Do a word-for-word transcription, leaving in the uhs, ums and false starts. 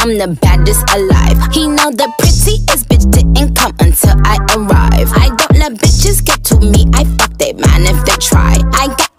I'm the baddest alive. He know the prettiest bitch didn't come until I arrive. I don't let bitches get to me, I fuck they man if they try. I got